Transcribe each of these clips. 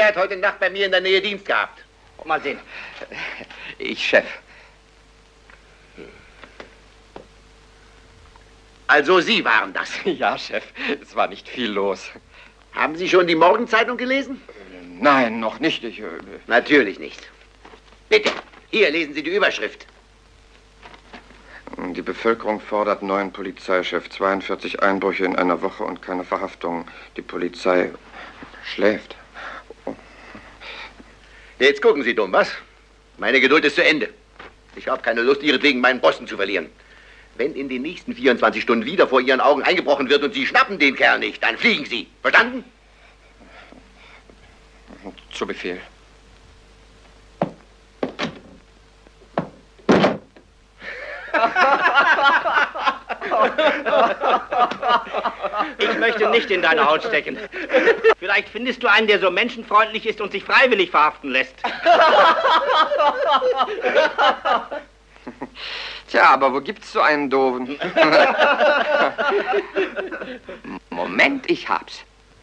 Wer hat heute Nacht bei mir in der Nähe Dienst gehabt? Mal sehen. Ich, Chef. Also Sie waren das? Ja, Chef. Es war nicht viel los. Haben Sie schon die Morgenzeitung gelesen? Nein, noch nicht. Natürlich nicht. Bitte, hier lesen Sie die Überschrift. Die Bevölkerung fordert neuen Polizeichef. 42 Einbrüche in einer Woche und keine Verhaftungen. Die Polizei schläft. Jetzt gucken Sie dumm, was? Meine Geduld ist zu Ende. Ich habe keine Lust, Ihretwegen meinen Posten zu verlieren. Wenn in den nächsten 24 Stunden wieder vor Ihren Augen eingebrochen wird und Sie schnappen den Kerl nicht, dann fliegen Sie. Verstanden? Zu Befehl. Ich möchte nicht in deine Haut stecken. Vielleicht findest du einen, der so menschenfreundlich ist und sich freiwillig verhaften lässt. Tja, aber wo gibt's so einen Doofen? Moment, ich hab's.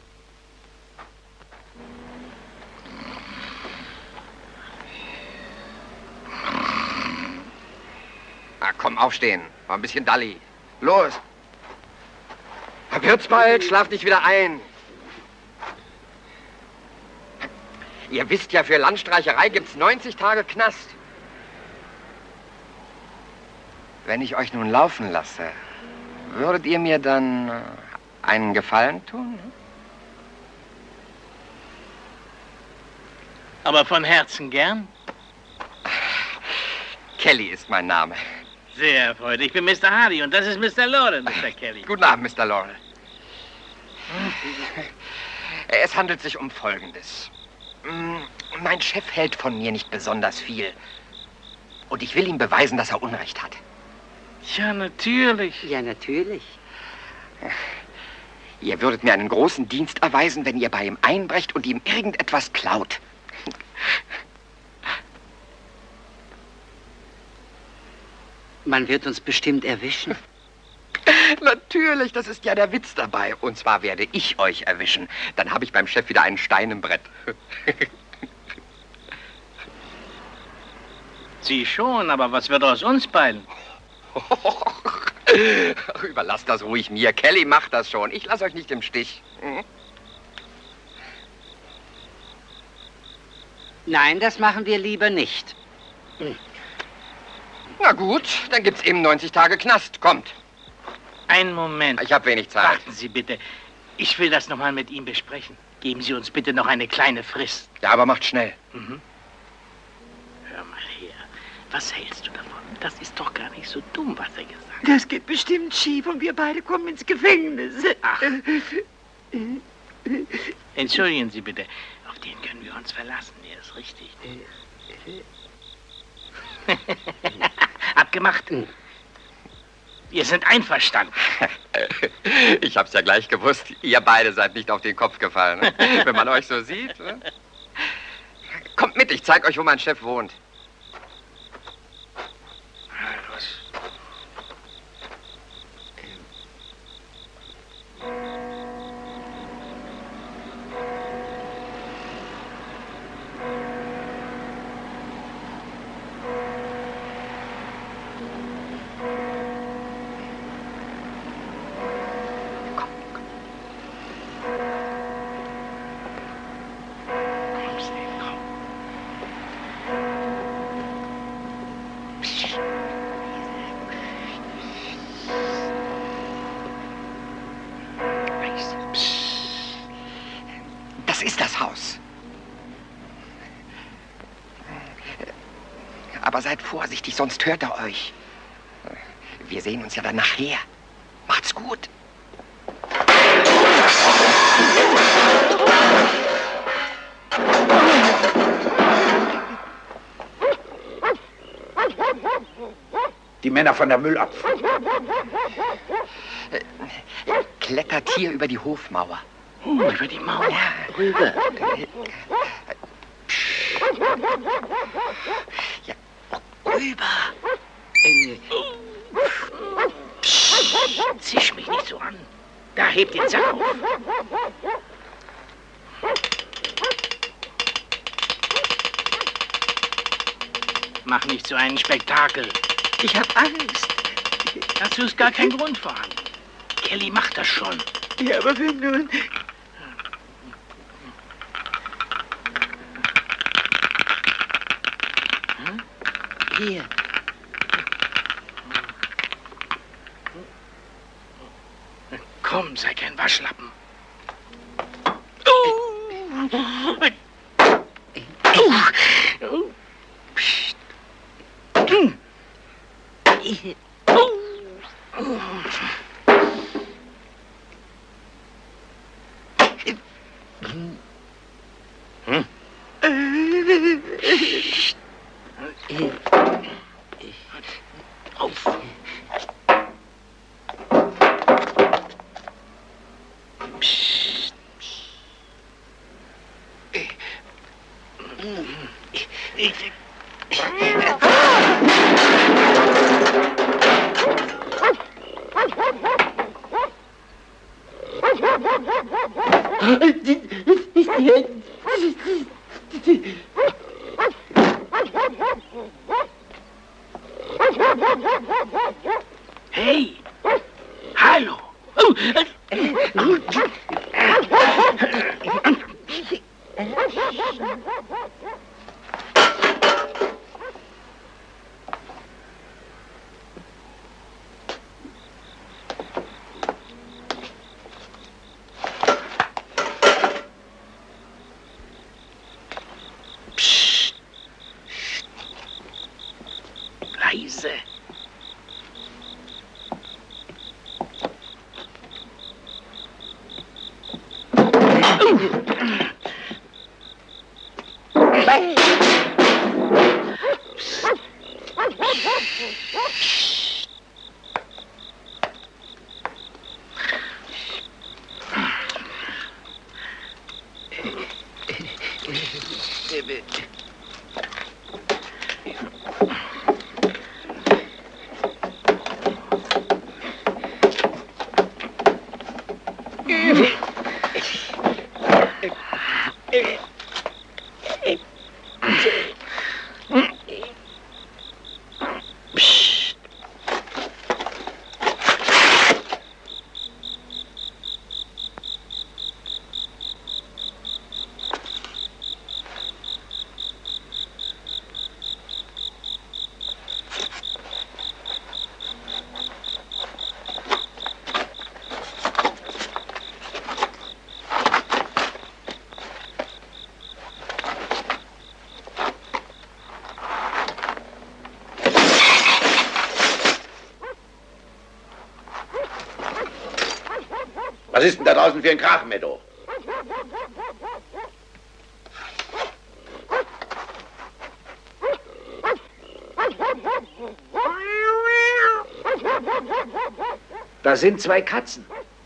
Na, komm, aufstehen. War ein bisschen dalli. Los. Wird's bald, schlaf nicht wieder ein. Ihr wisst ja, für Landstreicherei gibt's 90 Tage Knast. Wenn ich euch nun laufen lasse, würdet ihr mir dann einen Gefallen tun? Aber von Herzen gern? Kelly ist mein Name. Sehr erfreut. Ich bin Mr. Hardy und das ist Mr. Laurel, Mr. Kelly. Guten Abend, Mr. Laurel. Es handelt sich um Folgendes. Mein Chef hält von mir nicht besonders viel. Und ich will ihm beweisen, dass er Unrecht hat. Ja, natürlich. Ja, natürlich. Ihr würdet mir einen großen Dienst erweisen, wenn ihr bei ihm einbrecht und ihm irgendetwas klaut. Man wird uns bestimmt erwischen. Natürlich, das ist ja der Witz dabei. Und zwar werde ich euch erwischen. Dann habe ich beim Chef wieder einen Stein im Brett. Sie schon, aber was wird aus uns beiden? Überlasst das ruhig mir. Kelly macht das schon. Ich lasse euch nicht im Stich. Nein, das machen wir lieber nicht. Na gut, dann gibt's eben 90 Tage Knast. Kommt. Einen Moment. Ich habe wenig Zeit. Warten Sie bitte. Ich will das nochmal mit ihm besprechen. Geben Sie uns bitte noch eine kleine Frist. Ja, aber macht schnell. Mhm. Hör mal her. Was hältst du davon? Das ist doch gar nicht so dumm, was er gesagt hat. Das geht bestimmt schief und wir beide kommen ins Gefängnis. Ach. Entschuldigen Sie bitte. Auf den können wir uns verlassen. Der ist richtig. Abgemacht. Wir sind einverstanden. Ich hab's ja gleich gewusst. Ihr beide seid nicht auf den Kopf gefallen. Ne? Wenn man euch so sieht. Ne? Kommt mit, ich zeig euch, wo mein Chef wohnt. Los. Das ist das Haus. Aber seid vorsichtig, sonst hört er euch. Wir sehen uns ja dann nachher. Macht's gut. Die Männer von der Müllabfuhr. Klettert hier über die Hofmauer. Über die Mauer. Ja, rüber. Ja, rüber. Zisch mich nicht so an. Da hebt den Sack auf. Mach nicht so einen Spektakel. Ich hab Angst. Dazu ist gar kein Grund vorhanden. Kelly macht das schon. Ja, aber wenn nun... Hier. Komm, sei kein Waschlappen. Auf. Hey! Hallo! Psst. Leise. Was ist denn da draußen für ein Krach, Meadow? Da sind zwei Katzen.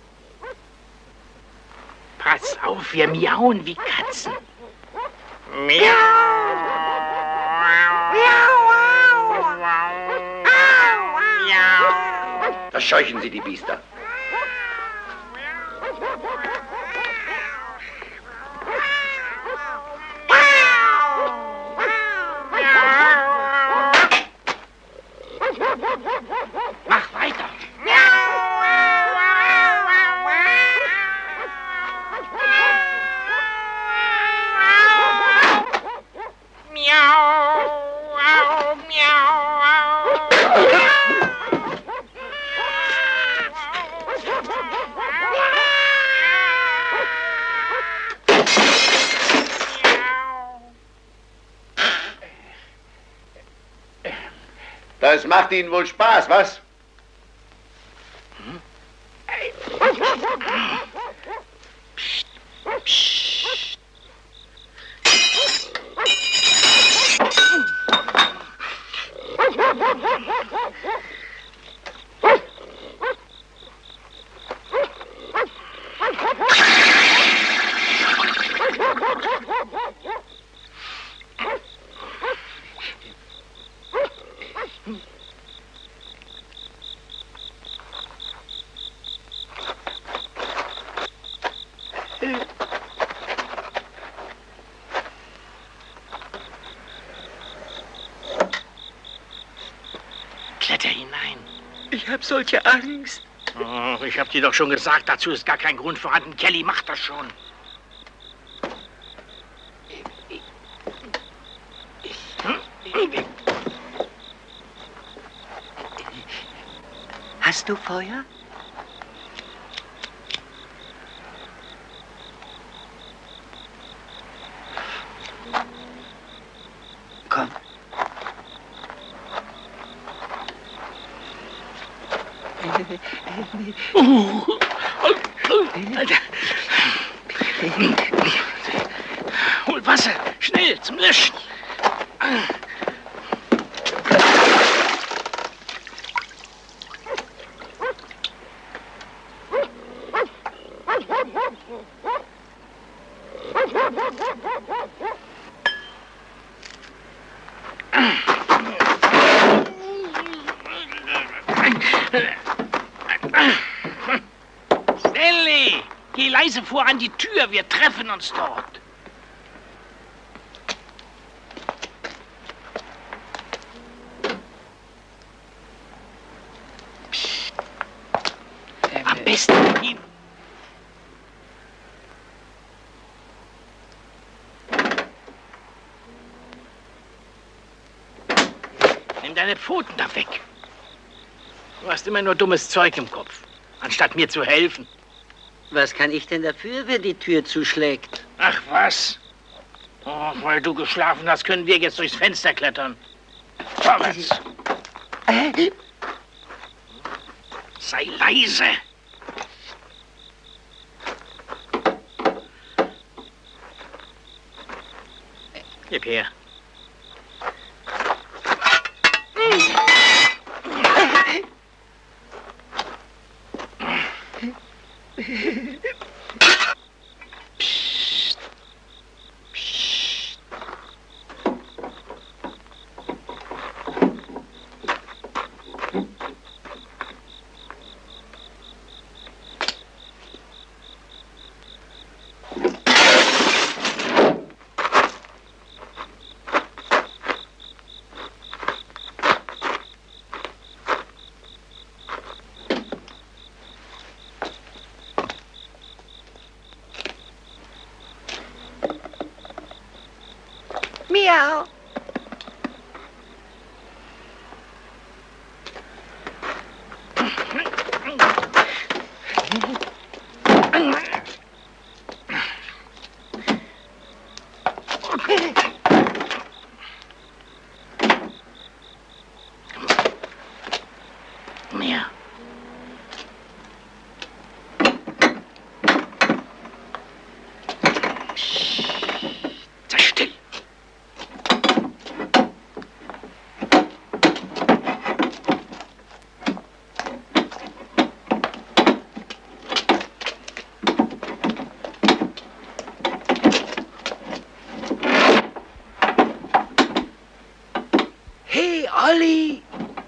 Pass auf, wir miauen wie Katzen. Verscheuchen Sie die Biester. Mach weiter. Das macht Ihnen wohl Spaß, was? Ich habe solche Angst. Oh, ich hab dir doch schon gesagt, dazu ist gar kein Grund vorhanden. Kelly macht das schon. Hast du Feuer? Komm. Alter. Hol Wasser, schnell, zum Löschen. Stanley, geh leise vor an die Tür, wir treffen uns dort. Psst. Am besten hin. Nimm deine Pfoten da weg. Du hast immer nur dummes Zeug im Kopf, anstatt mir zu helfen. Was kann ich denn dafür, wenn die Tür zuschlägt? Ach was? Oh, weil du geschlafen hast, können wir jetzt durchs Fenster klettern. Vorwärts. Sei leise. Gib her. Psst. Psst. Miau. Mehr. Sei still. Hey, Olli.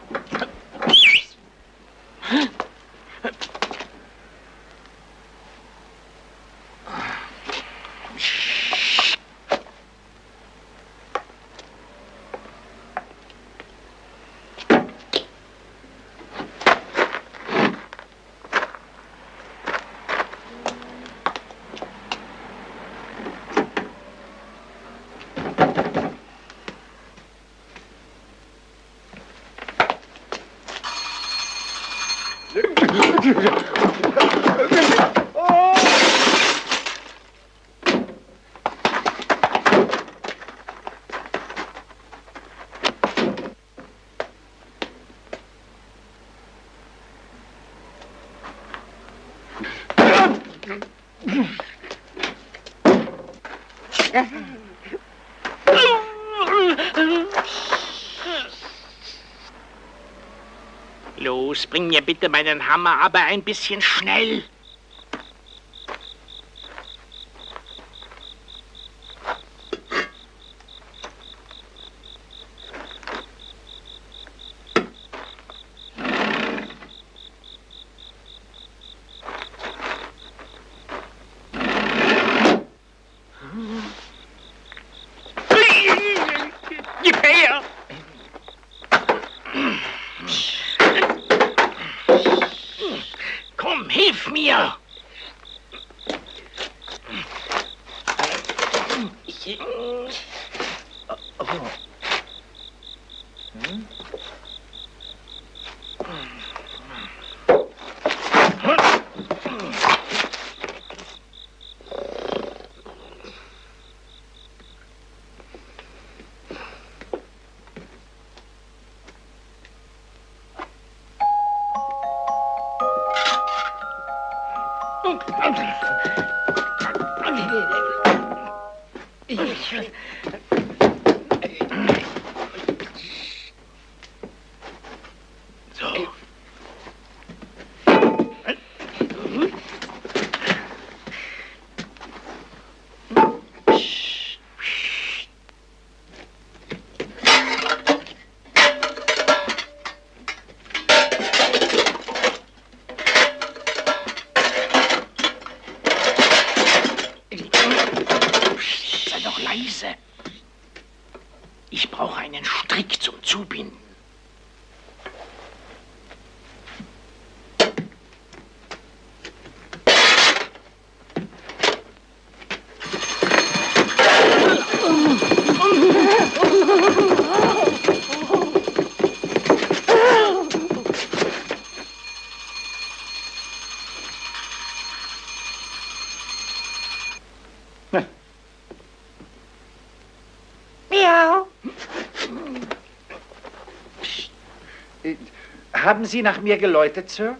Los, bring mir bitte meinen Hammer, aber ein bisschen schnell. Gib her! Komm, hilf mir! So. Sei doch leise. Ich brauche einen Strick zum Zubinden. Miau. Haben Sie nach mir geläutet, Sir?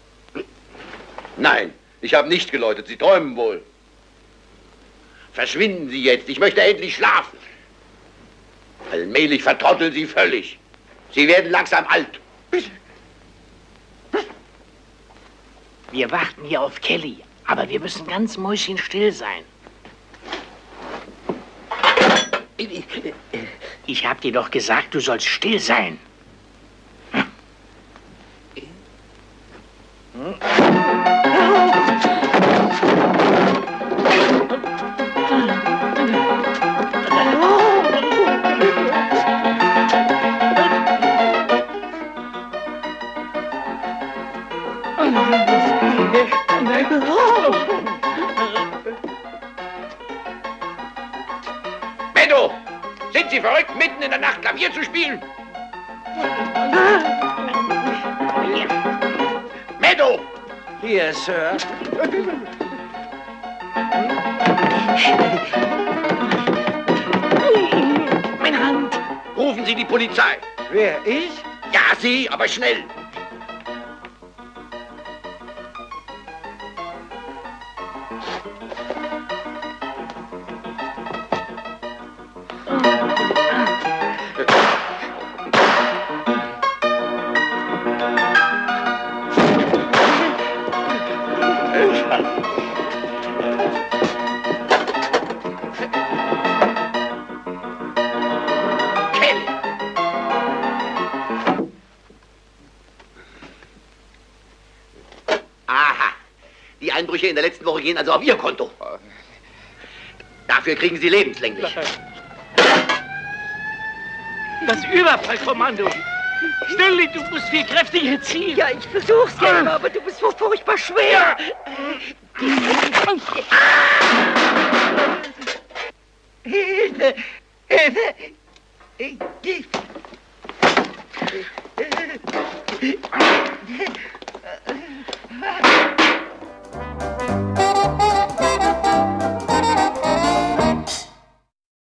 Nein, ich habe nicht geläutet. Sie träumen wohl. Verschwinden Sie jetzt. Ich möchte endlich schlafen. Allmählich vertrotteln Sie völlig. Sie werden langsam alt. Wir warten hier auf Kelly, aber wir müssen ganz mäuschenstill sein. Ich hab dir doch gesagt, du sollst still sein. Meadow, sind Sie verrückt, mitten in der Nacht Klavier zu spielen? Meadow! Hier, Sir. Meine Hand! Rufen Sie die Polizei. Wer, ich? Ja, Sie, aber schnell. Aha. Die Einbrüche in der letzten Woche gehen also auf Ihr Konto. Dafür kriegen Sie lebenslänglich. Das Überfallkommando! Stanley, du musst viel kräftiger ziehen! Ja, ich versuch's ja immer, aber du bist so furchtbar schwer.